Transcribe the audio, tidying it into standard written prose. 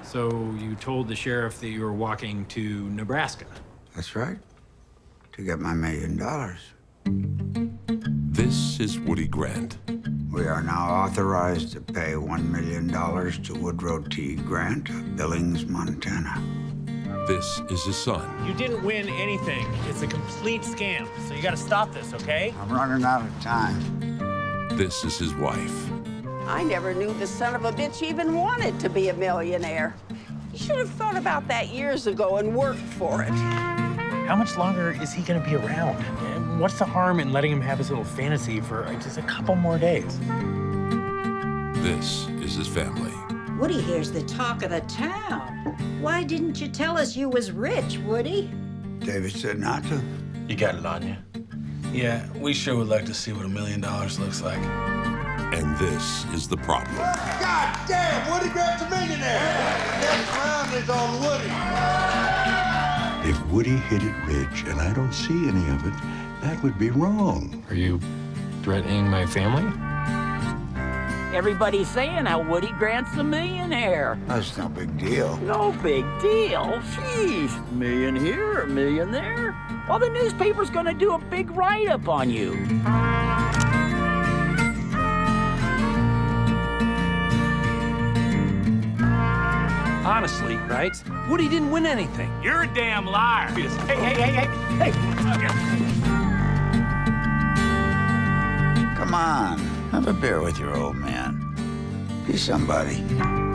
So you told the sheriff that you were walking to Nebraska? That's right. To get my $1 million. This is Woody Grant. We are now authorized to pay $1 million to Woodrow T. Grant of Billings, Montana. This is his son. You didn't win anything. It's a complete scam. So you gotta stop this, okay? I'm running out of time. This is his wife. I never knew the son of a bitch even wanted to be a millionaire. You should have thought about that years ago and worked for it. How much longer is he gonna be around? And what's the harm in letting him have his little fantasy for just a couple more days? This is his family. Woody here's the talk of the town. Why didn't you tell us you was rich, Woody? David said not to. You got it on you. Yeah, we sure would like to see what $1 million looks like. And this is the problem. God damn, Woody Grant's a millionaire! Next round is on Woody. If Woody hit it rich and I don't see any of it, that would be wrong. Are you threatening my family? Everybody's saying how Woody Grant's a millionaire. That's no big deal. No big deal. Jeez, $1 million here, $1 million there. Well, the newspaper's gonna do a big write-up on you. Honestly, right? Woody didn't win anything. You're a damn liar. Hey. Come on, have a beer with your old man. Be somebody.